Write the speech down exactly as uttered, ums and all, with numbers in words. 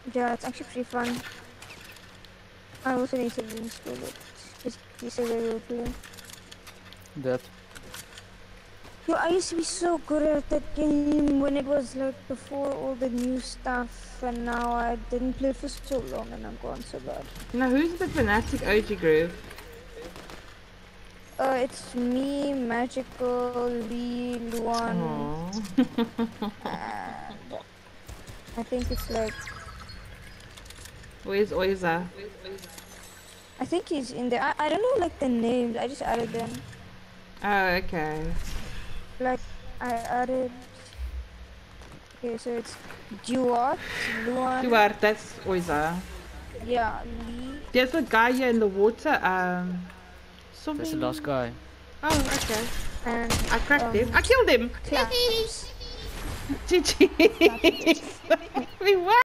Yeah, it's actually pretty fun. I also need to reinstall it. Just you said I will play. That. Yo, I used to be so good at that game when it was like before all the new stuff, and now I didn't play for so long and I'm gone so bad. Now, who's the fanatic O G group? Uh, it's me, Magical, Lee, Luan, Aww. and I think it's like, Where's Oiza? I think he's in there. I, I don't know like the names, I just added them. Oh, okay. Like, I added, okay, so it's Duart, Luan, Duarte, that's Oiza. yeah, Lee. There's a guy here in the water. Um, something. That's the last guy. Oh, okay. And I cracked um, him. I killed him. Claps. G G. We won.